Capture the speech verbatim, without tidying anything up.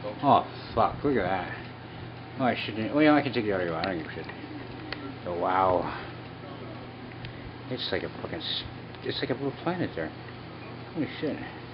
Oh, fuck. Look at that. Oh, I shouldn't. Well, yeah, I can take the other one. I don't give a shit. Oh, wow. It's like a fucking... It's like a little planet there. Holy shit.